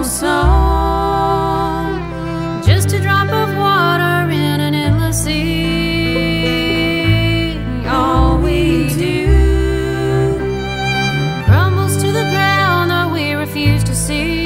no song, just a drop of water in an endless sea. All we do crumbles to the ground that we refuse to see.